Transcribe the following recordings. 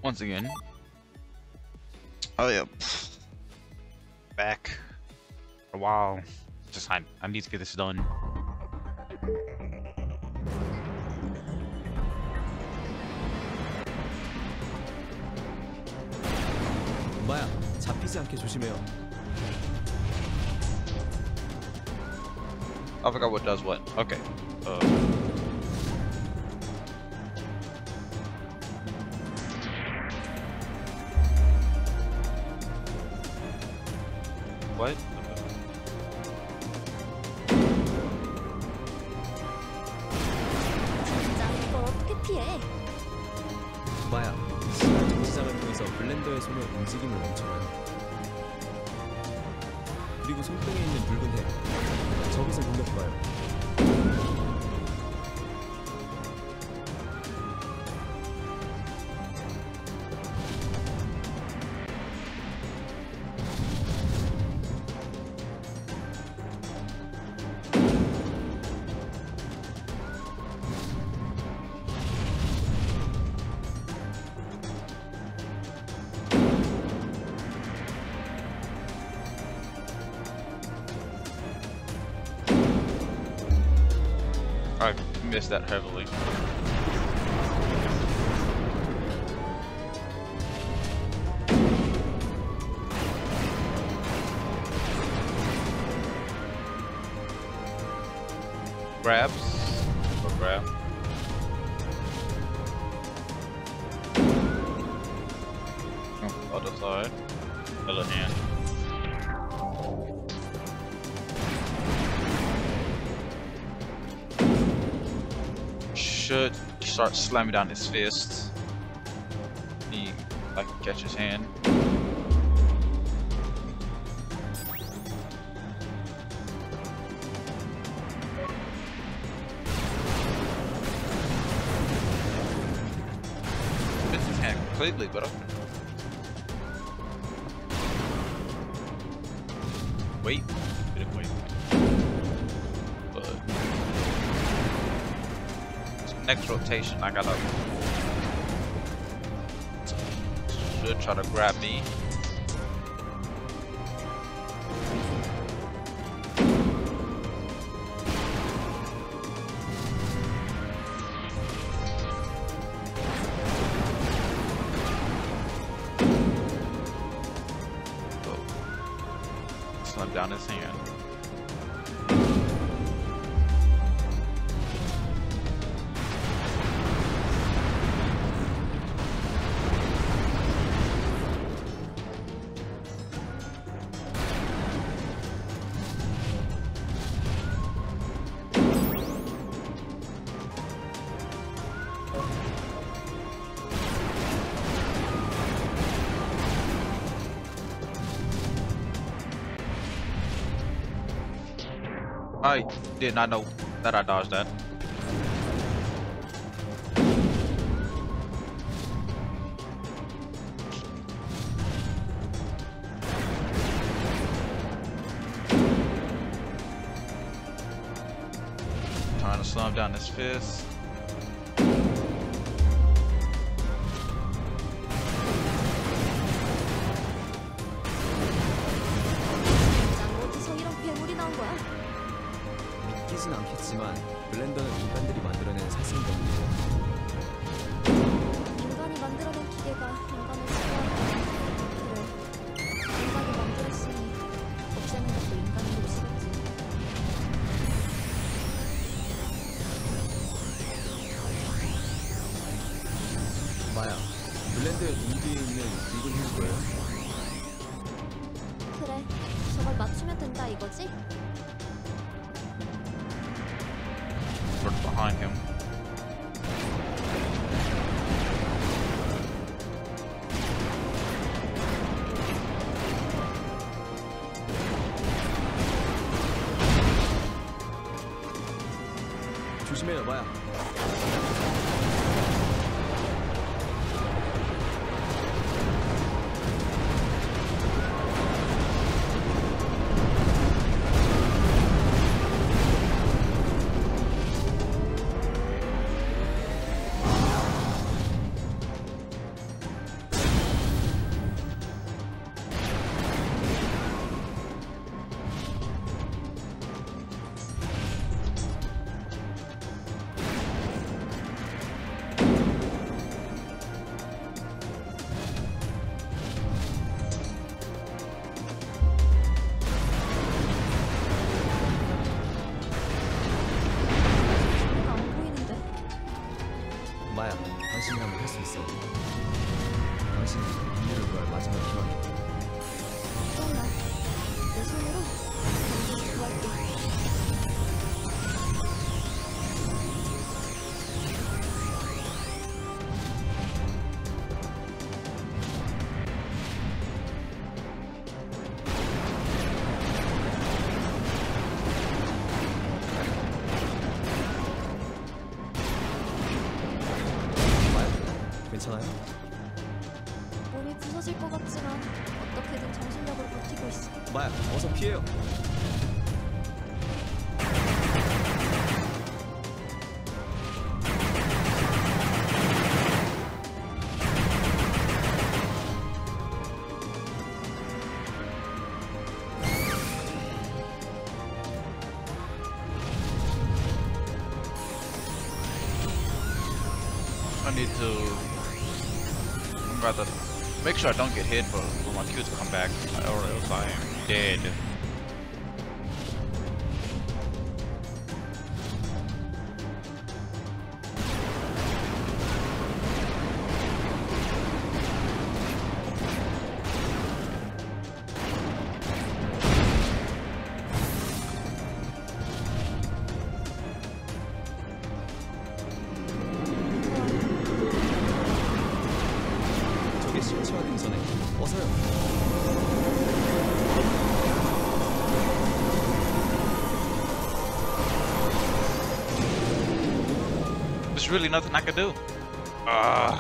once again. Oh yeah, back for a while. Just I need to get this done. 마야, 잡히지 않게 조심해요. I forgot what does what. Okay. What? 진짜 이걸 어떻게 피해? 마야, 시간 정지장을 통해서 블렌더의 손에 움직임을 멈춰요. 그리고 손등에 있는 붉은 해, 저것을 공격해봐요. I missed that heavily. Grabs or grab. Oh, other side. Other hand. Should start slamming down his fist. He like catch his hand. Missed his hand completely, but okay. Wait, didn't wait. But next rotation, I gotta should try to grab me. Slam down his hand. I did not know that I dodged that. Trying to slow him down his fist. 어디서 이런 괴물이 나온 거야? 믿기진 않겠지만 블렌더는 인간들이 만들어낸 사슴병이에요. 인간이 만들어낸 기계가 인간을 치료하는. 그래. 인간이 만들었으니 없애는 것도 인간의 몫이겠지. 마야, 블렌더의 눈 뒤에 있는 붉은 힘이 뭐예요? 그래. 저걸 맞추면 된다 이거지? Right behind him. 조심해요, 마야. 마야, 당신이라면 할 수 있어. 당신이 인류를 구할 마지막 희망이야. 그러면 내 손으로 당신을 구할게. 마야, 괜찮아요? 몸이 부서질 것 같지만 어떻게든 정신력으로 버티고 있어. 마야, 어서 피해요. I need to rather make sure I don't get hit, but for my Q to come back, or else I am dead. 저게 실체화되기 전에 어서요. There's really nothing I can do. Ah.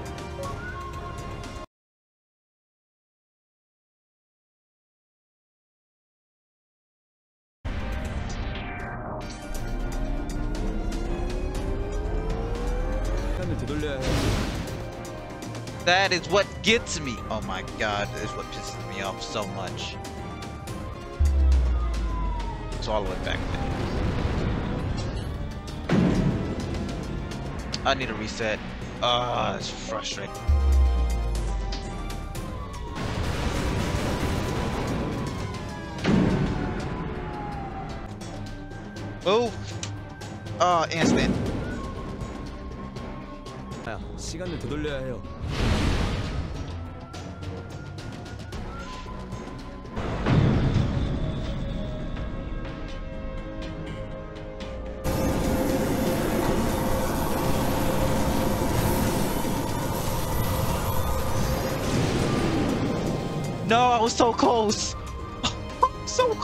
시간을 되돌려야 해. That is what gets me. Oh my god, that is what pisses me off so much. It's all the way back there. I need a reset. Ah, it's frustrating. Move. Instant. 마야, 시간을 되돌려야 해요. No, I was so close. So close.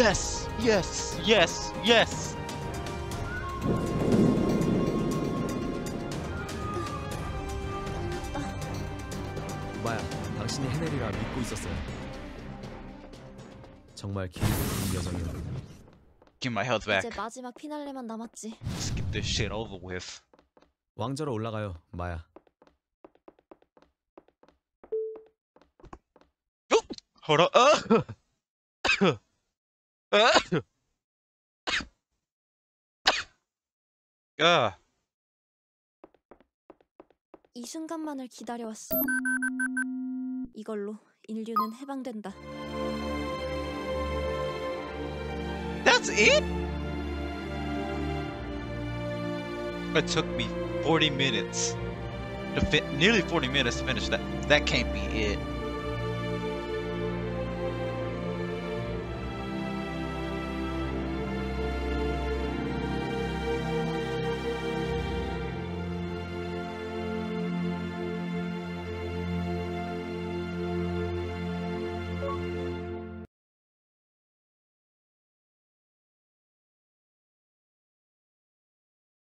Yes, yes, yes, yes. 끝났다. 마야, 당신이 해내리라 믿고 있었어요. 정말 기쁜 여정이었군요. Give my health back. 이제 마지막 피날레만 남았지. Let's get this shit over with. 왕좌로 올라가요, 마야. Hold on. 이 순간만을 기다려왔어. 이걸로 인류는 해방된다. That's it? It took me 40 minutes. Nearly 40 minutes to finish that. That can't be it.